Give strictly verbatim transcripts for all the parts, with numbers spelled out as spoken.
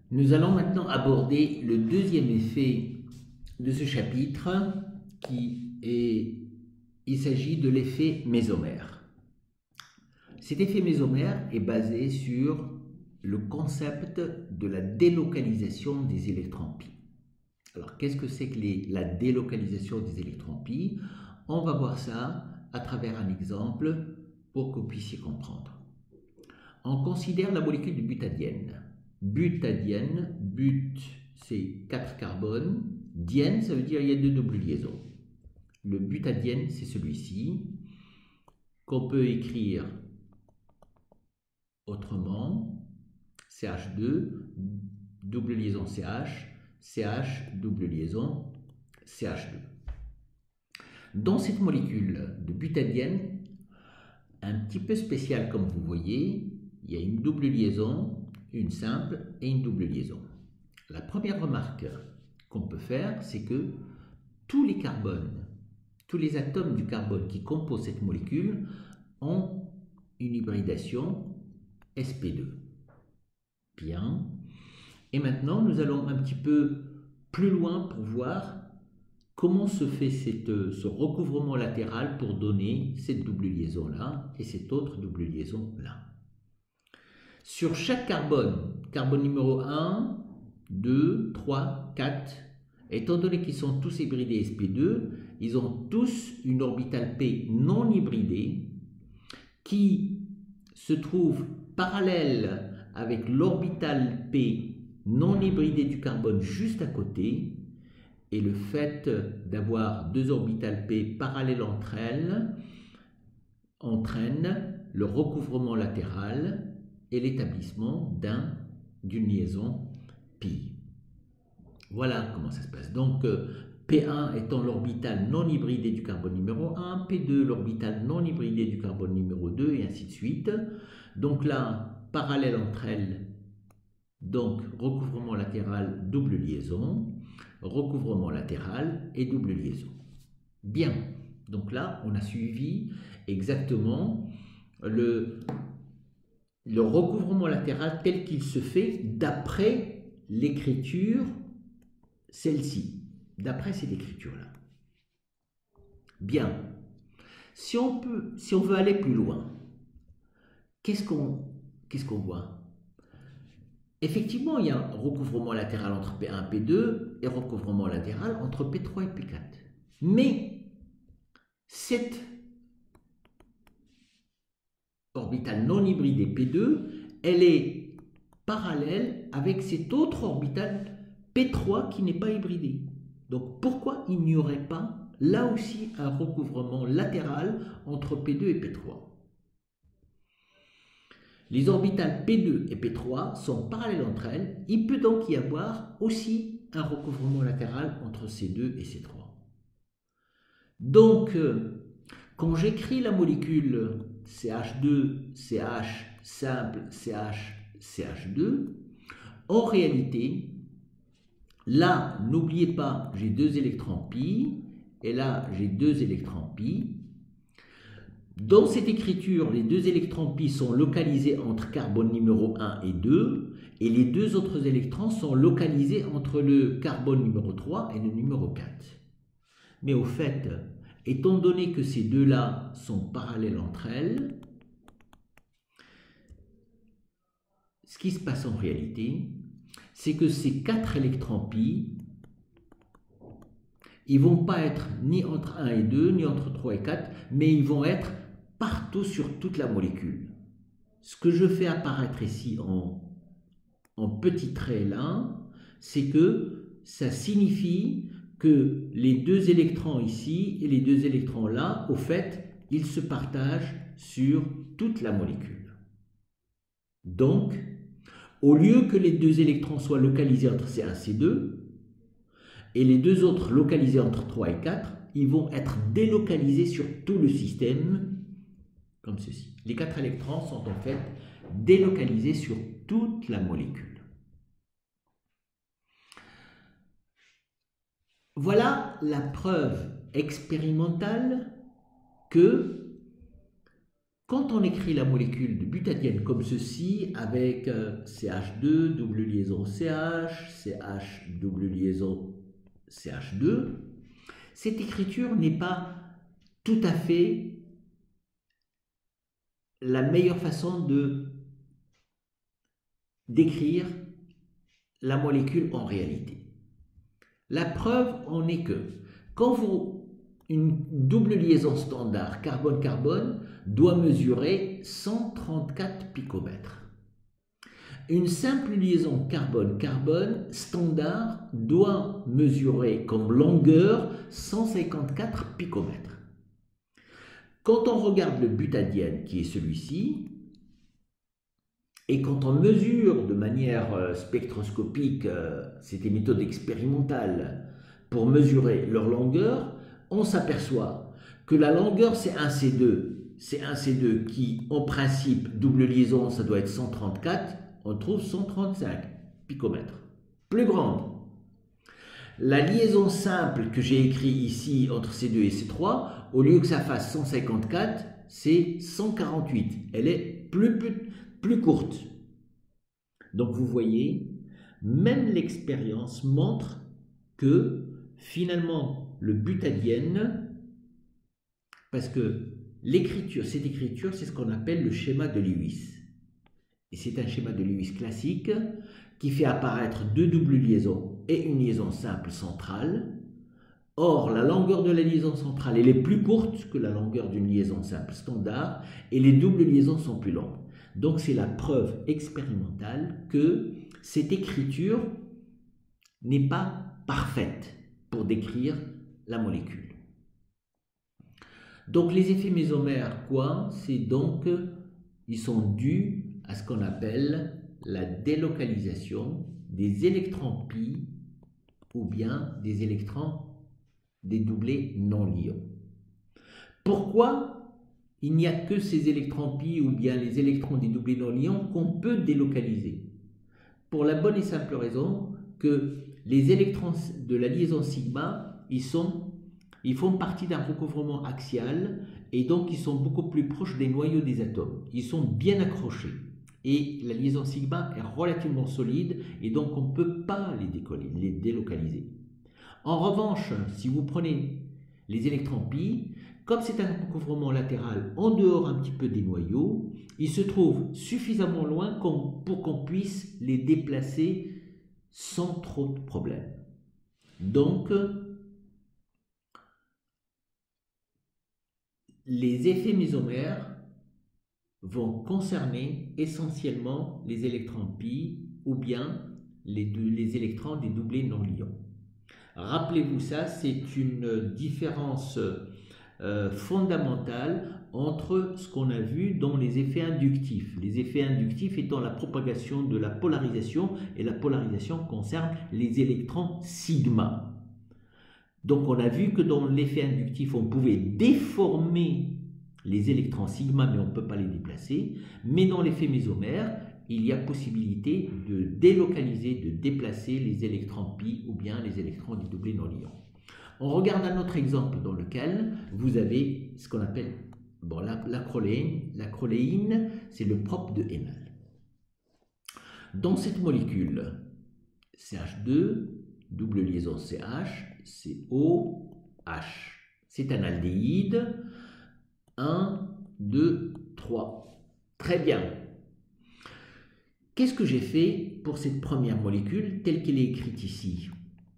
Nous allons maintenant aborder le deuxième effet de ce chapitre qui est, il s'agit de l'effet mésomère. Cet effet mésomère est basé sur le concept de la délocalisation des électrons pi. Alors, qu'est-ce que c'est que les, la délocalisation des électrons pi? On va voir ça à travers un exemple pour que vous puissiez comprendre. On considère la molécule de butadiène. Butadiène, but c'est quatre carbones, diène ça veut dire il y a deux doubles liaisons. Le butadiène c'est celui-ci qu'on peut écrire autrement, C H deux, double liaison C H, C H, double liaison C H deux. Dans cette molécule de butadiène, un petit peu spéciale comme vous voyez, il y a une double liaison, une simple et une double liaison. La première remarque qu'on peut faire, c'est que tous les carbones, tous les atomes du carbone qui composent cette molécule ont une hybridation S P deux. Bien. Et maintenant, nous allons un petit peu plus loin pour voir comment se fait cette, ce recouvrement latéral pour donner cette double liaison-là et cette autre double liaison-là. Sur chaque carbone, carbone numéro un, deux, trois, quatre, étant donné qu'ils sont tous hybridés S P deux, ils ont tous une orbitale P non hybridée qui se trouve parallèle avec l'orbitale P non hybridée du carbone juste à côté. Et le fait d'avoir deux orbitales P parallèles entre elles entraîne le recouvrement latéral et l'établissement d'un, d'une liaison pi. Voilà comment ça se passe. Donc, P un étant l'orbital non hybridé du carbone numéro un, P deux l'orbital non hybridé du carbone numéro deux, et ainsi de suite. Donc là, parallèle entre elles, donc recouvrement latéral, double liaison, recouvrement latéral et double liaison. Bien, donc là, on a suivi exactement le... le recouvrement latéral tel qu'il se fait d'après l'écriture, celle-ci, d'après cette écriture-là. Bien, si on, peut, si on veut aller plus loin, qu'est-ce qu'on qu'est-ce qu'on voit? Effectivement, il y a un recouvrement latéral entre P un et P deux et recouvrement latéral entre P trois et P quatre. Mais cette orbitale non hybridée P deux, elle est parallèle avec cette autre orbitale P trois qui n'est pas hybridée. Donc pourquoi il n'y aurait pas là aussi un recouvrement latéral entre P deux et P trois? Les orbitales P deux et P trois sont parallèles entre elles. Il peut donc y avoir aussi un recouvrement latéral entre C deux et C trois. Donc, quand j'écris la molécule C H deux, C H, simple, C H, C H deux, en réalité, là, n'oubliez pas, j'ai deux électrons pi, et là, j'ai deux électrons pi. Dans cette écriture, les deux électrons pi sont localisés entre carbone numéro un et deux, et les deux autres électrons sont localisés entre le carbone numéro trois et le numéro quatre. Mais au fait, étant donné que ces deux-là sont parallèles entre elles, ce qui se passe en réalité, c'est que ces quatre électrons pi, ils ne vont pas être ni entre un et deux, ni entre trois et quatre, mais ils vont être partout sur toute la molécule. Ce que je fais apparaître ici en, en petit trait là, c'est que ça signifie que les deux électrons ici et les deux électrons là, au fait, ils se partagent sur toute la molécule. Donc, au lieu que les deux électrons soient localisés entre C un et C deux, et les deux autres localisés entre trois et quatre, ils vont être délocalisés sur tout le système, comme ceci. Les quatre électrons sont en fait délocalisés sur toute la molécule. Voilà la preuve expérimentale que Quand on écrit la molécule de butadiène comme ceci, avec C H deux, double liaison C H, C H, double liaison C H deux, cette écriture n'est pas tout à fait la meilleure façon de d'écrire la molécule en réalité. La preuve en est que quand vous une double liaison standard carbone-carbone doit mesurer cent trente-quatre picomètres. Une simple liaison carbone-carbone standard doit mesurer comme longueur cent cinquante-quatre picomètres. Quand on regarde le butadiène qui est celui-ci, et quand on mesure de manière spectroscopique, c'était méthode expérimentale, pour mesurer leur longueur, on s'aperçoit que la longueur c'est un C deux. C'est un C deux qui, en principe, double liaison, ça doit être cent trente-quatre, on trouve cent trente-cinq picomètres. Plus grande. La liaison simple que j'ai écrit ici entre C deux et C trois, au lieu que ça fasse cent cinquante-quatre, c'est cent quarante-huit. Elle est plus, plus, plus courte. Donc vous voyez, même l'expérience montre que finalement le butadiène, parce que l'écriture, cette écriture, c'est ce qu'on appelle le schéma de Lewis. Et c'est un schéma de Lewis classique qui fait apparaître deux doubles liaisons et une liaison simple centrale. Or, la longueur de la liaison centrale, elle est plus courte que la longueur d'une liaison simple standard et les doubles liaisons sont plus longues. Donc, c'est la preuve expérimentale que cette écriture n'est pas parfaite pour décrire la molécule. Donc, les effets mésomères, quoi? C'est donc, ils sont dus à ce qu'on appelle la délocalisation des électrons pi ou bien des électrons des doublés non-liants. Pourquoi il n'y a que ces électrons pi ou bien les électrons des doublés non-liants qu'on peut délocaliser? Pour la bonne et simple raison que les électrons de la liaison sigma, ils, sont, ils font partie d'un recouvrement axial et donc ils sont beaucoup plus proches des noyaux des atomes. Ils sont bien accrochés. Et la liaison sigma est relativement solide et donc on ne peut pas les, décoller, les délocaliser. En revanche, si vous prenez les électrons pi, comme c'est un recouvrement latéral en dehors un petit peu des noyaux, ils se trouvent suffisamment loin pour qu'on puisse les déplacer sans trop de problèmes. Donc, les effets mésomères vont concerner essentiellement les électrons pi ou bien les, les électrons des doublés non liants. Rappelez-vous ça, c'est une différence euh, fondamentale entre ce qu'on a vu dans les effets inductifs. Les effets inductifs étant la propagation de la polarisation et la polarisation concerne les électrons sigma. Donc on a vu que dans l'effet inductif, on pouvait déformer les électrons sigma, mais on ne peut pas les déplacer. Mais dans l'effet mésomère, il y a possibilité de délocaliser, de déplacer les électrons pi ou bien les électrons des doublés non liants. On regarde un autre exemple dans lequel vous avez ce qu'on appelle bon, l'acroléine. L'acroléine, c'est le propre de Hénal. Dans cette molécule, C H deux, double liaison C H, C O H. C'est un aldéhyde. un, deux, trois. Très bien. Qu'est-ce que j'ai fait pour cette première molécule telle qu'elle est écrite ici?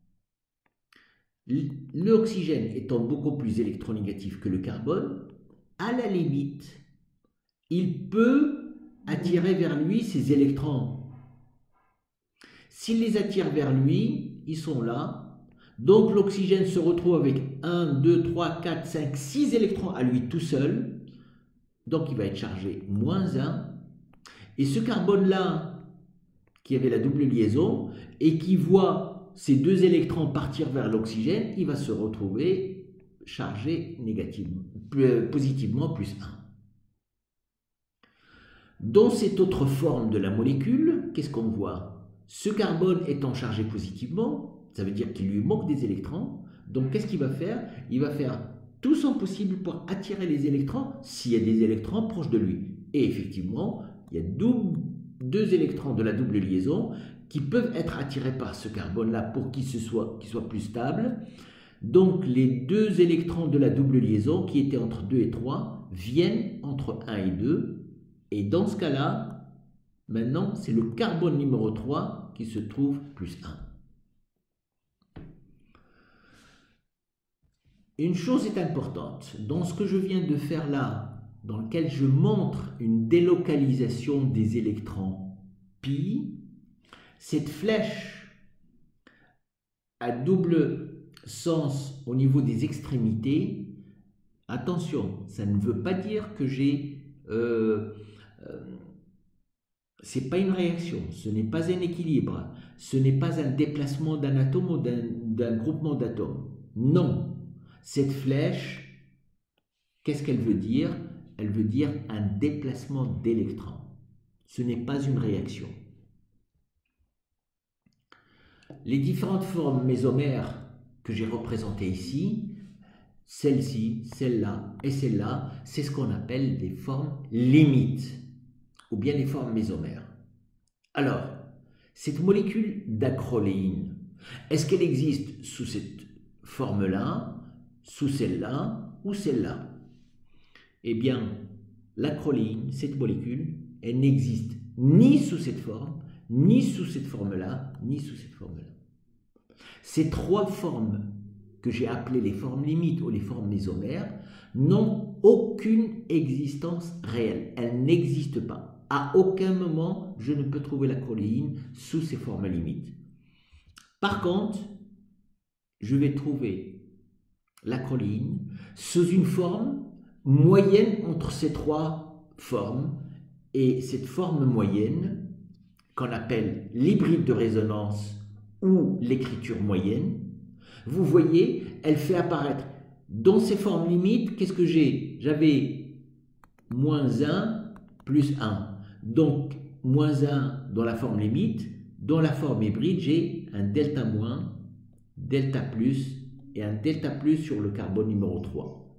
L'oxygène étant beaucoup plus électronégatif que le carbone, à la limite, il peut attirer vers lui ces électrons. S'il les attire vers lui, ils sont là. Donc l'oxygène se retrouve avec un, deux, trois, quatre, cinq, six électrons à lui tout seul. Donc il va être chargé moins un. Et ce carbone-là, qui avait la double liaison, et qui voit ces deux électrons partir vers l'oxygène, il va se retrouver chargé négativement, positivement plus un. Dans cette autre forme de la molécule, qu'est-ce qu'on voit? Ce carbone étant chargé positivement, ça veut dire qu'il lui manque des électrons. Donc qu'est-ce qu'il va faire? Il va faire tout sont possibles pour attirer les électrons s'il y a des électrons proches de lui. Et effectivement, il y a deux, deux électrons de la double liaison qui peuvent être attirés par ce carbone-là pour qu'il soit, qu'il soit plus stable. Donc, les deux électrons de la double liaison qui étaient entre deux et trois viennent entre un et deux. Et dans ce cas-là, maintenant, c'est le carbone numéro trois qui se trouve plus un. Une chose est importante. Dans ce que je viens de faire là, dans lequel je montre une délocalisation des électrons pi, cette flèche à double sens au niveau des extrémités, attention, ça ne veut pas dire que j'ai... Euh, euh, c'est pas une réaction, ce n'est pas un équilibre, ce n'est pas un déplacement d'un atome ou d'un groupement d'atomes. Non, cette flèche, qu'est-ce qu'elle veut dire? Elle veut dire un déplacement d'électrons. Ce n'est pas une réaction. Les différentes formes mésomères que j'ai représentées ici, celle-ci, celle-là et celle-là, c'est ce qu'on appelle des formes limites, ou bien les formes mésomères. Alors, cette molécule d'acroléine, est-ce qu'elle existe sous cette forme-là, sous celle-là ou celle-là? Eh bien, l'acroléine, cette molécule, elle n'existe ni sous cette forme, ni sous cette forme-là, ni sous cette forme-là. Ces trois formes que j'ai appelées les formes limites ou les formes mésomères n'ont aucune existence réelle. Elles n'existent pas. À aucun moment, je ne peux trouver l'acroléine sous ces formes limites. Par contre, je vais trouver l'acroléine sous une forme moyenne entre ces trois formes. Et cette forme moyenne, qu'on appelle l'hybride de résonance ou l'écriture moyenne, vous voyez, elle fait apparaître dans ces formes limites, qu'est-ce que j'ai? J'avais moins un plus un. Donc, moins un dans la forme limite, dans la forme hybride, j'ai un delta moins, delta plus et un delta plus sur le carbone numéro trois.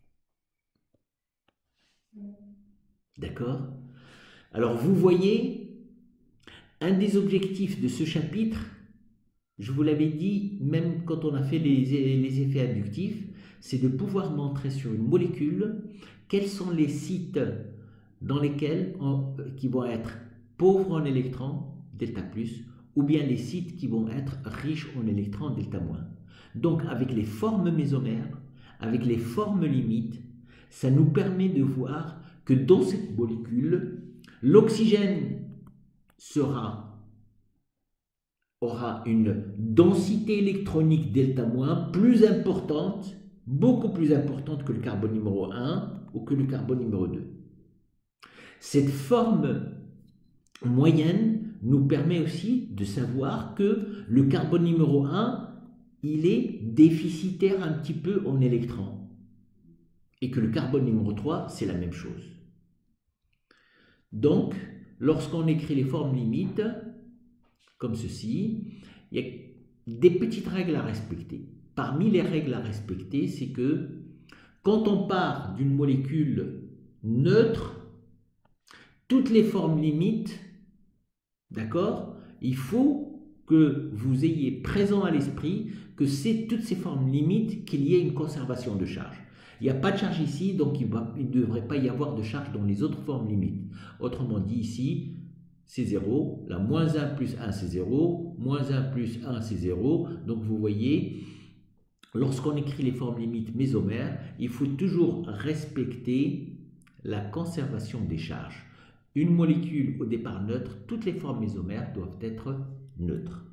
D'accord? Alors, vous voyez, un des objectifs de ce chapitre, je vous l'avais dit, même quand on a fait les, les effets inductifs, c'est de pouvoir montrer sur une molécule quels sont les sites dans lesquels on, qui vont être pauvres en électrons, delta plus, ou bien les sites qui vont être riches en électrons, delta moins. Donc, avec les formes mésomères, avec les formes limites, ça nous permet de voir que dans cette molécule, l'oxygène sera, aura une densité électronique delta moins plus importante, beaucoup plus importante que le carbone numéro un ou que le carbone numéro deux. Cette forme moyenne nous permet aussi de savoir que le carbone numéro un, il est déficitaire un petit peu en électrons. Et que le carbone numéro trois, c'est la même chose. Donc, lorsqu'on écrit les formes limites, comme ceci, il y a des petites règles à respecter. Parmi les règles à respecter, c'est que quand on part d'une molécule neutre, toutes les formes limites, d'accord, il faut que vous ayez présent à l'esprit que c'est toutes ces formes limites qu'il y ait une conservation de charge. Il n'y a pas de charge ici, donc il ne devrait pas y avoir de charge dans les autres formes limites. Autrement dit, ici, c'est zéro, là, moins un plus un, c'est zéro, moins un plus un, c'est zéro. Donc, vous voyez, lorsqu'on écrit les formes limites mésomères, il faut toujours respecter la conservation des charges. Une molécule au départ neutre, toutes les formes mésomères doivent être neutres.